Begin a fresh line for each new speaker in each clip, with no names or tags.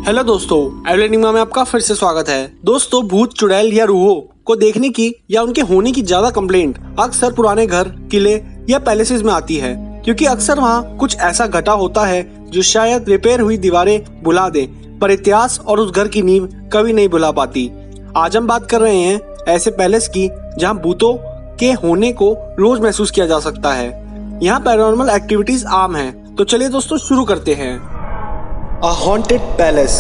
Hello दोस्तों, एवलेनिमा में आपका फिर से स्वागत है। दोस्तों, भूत, चुड़ैल या रूहों को देखने की या उनके होने की ज्यादा कंप्लेंट अक्सर पुराने घर, किले या पैलेसेस में आती है, क्योंकि अक्सर वहाँ कुछ ऐसा घटा होता है जो शायद रिपेयर हुई दीवारें भुला दे, पर इतिहास और उस घर की नींव कभी नहीं भुला पाती। आज हम बात कर रहे हैं ऐसे पैलेस की जहाँ भूतों के होने को रोज महसूस किया जा सकता है। यहाँ पैरानॉर्मल एक्टिविटीज आम है। तो चलिए दोस्तों, शुरू करते हैं। A Haunted Palace।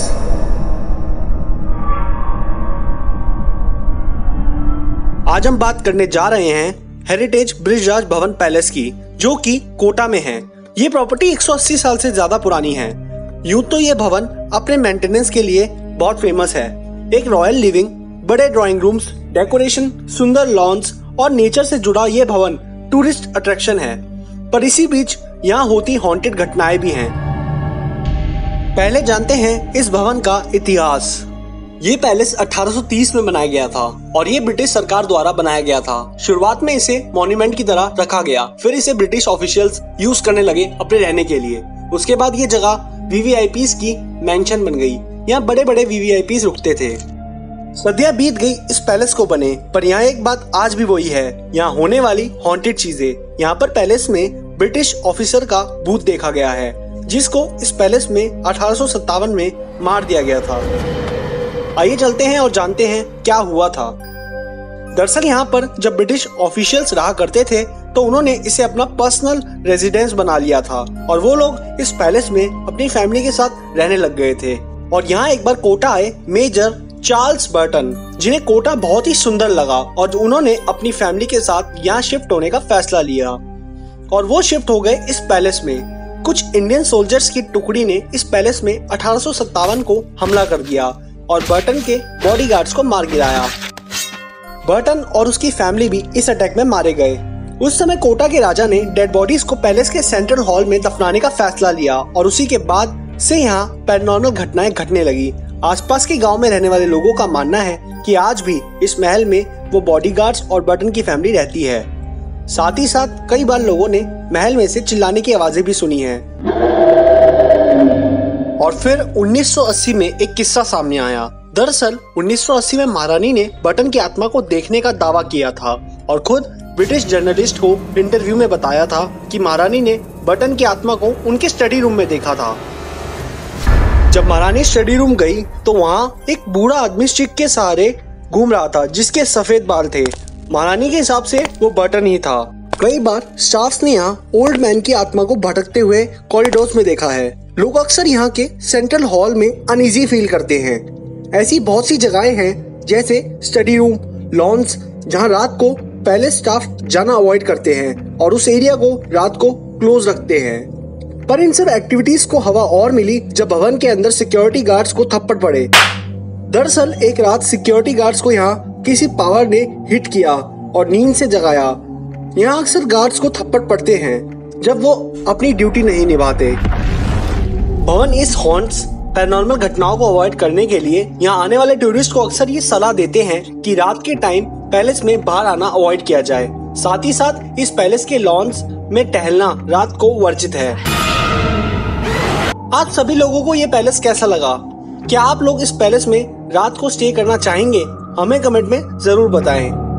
आज हम बात करने जा रहे हैं हेरिटेज बृजराज भवन पैलेस की, जो कि कोटा में है। ये प्रॉपर्टी 180 साल से ज्यादा पुरानी है। यूं तो ये भवन अपने मेंटेनेंस के लिए बहुत फेमस है। एक रॉयल लिविंग, बड़े ड्राइंग रूम्स, डेकोरेशन, सुंदर लॉन्स और नेचर से जुड़ा ये भवन टूरिस्ट अट्रैक्शन है। पर इसी बीच यहाँ होती हॉन्टेड घटनाएं भी हैं। पहले जानते हैं इस भवन का इतिहास। ये पैलेस 1830 में बनाया गया था और ये ब्रिटिश सरकार द्वारा बनाया गया था। शुरुआत में इसे मॉन्यूमेंट की तरह रखा गया, फिर इसे ब्रिटिश ऑफिशियल्स यूज करने लगे अपने रहने के लिए। उसके बाद ये जगह वीवीआईपीज की मेंशन बन गई। यहाँ बड़े बड़े वीवीआईपीज रुकते थे। सदियां बीत गई इस पैलेस को बने, पर यहाँ एक बात आज भी वही है, यहाँ होने वाली हॉन्टेड चीजें। यहाँ पर पैलेस में ब्रिटिश ऑफिसर का भूत देखा गया है, जिसको इस पैलेस में 1857 में मार दिया गया था। आइए चलते हैं और जानते हैं क्या हुआ था। दरअसल यहाँ पर जब ब्रिटिश ऑफिशियल्स रहा करते थे तो उन्होंने इसे अपना पर्सनल रेजिडेंस बना लिया था और वो लोग इस पैलेस में अपनी फैमिली के साथ रहने लग गए थे। और यहाँ एक बार कोटा आए मेजर चार्ल्स बर्टन, जिन्हें कोटा बहुत ही सुंदर लगा और उन्होंने अपनी फैमिली के साथ यहाँ शिफ्ट होने का फैसला लिया और वो शिफ्ट हो गए इस पैलेस में। कुछ इंडियन सोल्जर्स की टुकड़ी ने इस पैलेस में 1857 को हमला कर दिया और बर्टन के बॉडीगार्ड्स को मार गिराया। बर्टन और उसकी फैमिली भी इस अटैक में मारे गए। उस समय कोटा के राजा ने डेड बॉडीज को पैलेस के सेंट्रल हॉल में दफनाने का फैसला लिया और उसी के बाद से यहाँ पैरानॉर्मल घटनाएं घटने लगी। आसपास के गांव में रहने वाले लोगों का मानना है कि आज भी इस महल में वो बॉडीगार्ड्स और बर्टन की फैमिली रहती है। साथ ही साथ कई बार लोगों ने महल में से चिल्लाने की आवाजें भी सुनी हैं। और फिर 1980 में एक किस्सा सामने आया। दरअसल 1980 में महारानी ने बर्टन की आत्मा को देखने का दावा किया था और खुद ब्रिटिश जर्नलिस्ट को इंटरव्यू में बताया था कि महारानी ने बर्टन की आत्मा को उनके स्टडी रूम में देखा था। जब महारानी स्टडी रूम गई तो वहाँ एक बूढ़ा आदमी स्टिक के सहारे घूम रहा था, जिसके सफेद बाल थे। महारानी के हिसाब से वो बर्टन ही था। कई बार स्टाफ्स ने यहाँ ओल्ड मैन की आत्मा को भटकते हुए कॉरिडोर्स में देखा है। लोग अक्सर यहाँ के सेंट्रल हॉल में अनईजी फील करते हैं। ऐसी बहुत सी जगहें हैं जैसे स्टडी रूम, लॉन्स, जहाँ रात को पैलेस स्टाफ जाना अवॉइड करते हैं और उस एरिया को रात को क्लोज रखते हैं। पर इन सब एक्टिविटीज को हवा और मिली जब भवन के अंदर सिक्योरिटी गार्ड्स को थप्पड़ पड़े। दरअसल एक रात सिक्योरिटी गार्ड्स को यहाँ किसी पावर ने हिट किया और नींद से जगाया। यहाँ अक्सर गार्ड्स को थप्पड़ पड़ते हैं जब वो अपनी ड्यूटी नहीं निभाते। भवन इस हॉन्ट्स पैरानॉर्मल घटनाओं को अवॉइड करने के लिए यहाँ आने वाले टूरिस्ट को अक्सर ये सलाह देते हैं कि रात के टाइम पैलेस में बाहर आना अवॉइड किया जाए। साथ ही साथ इस पैलेस के लॉन्स में टहलना रात को वर्जित है। आज सभी लोगों को ये पैलेस कैसा लगा? क्या आप लोग इस पैलेस में रात को स्टे करना चाहेंगे? हमें कमेंट में जरूर बताएं।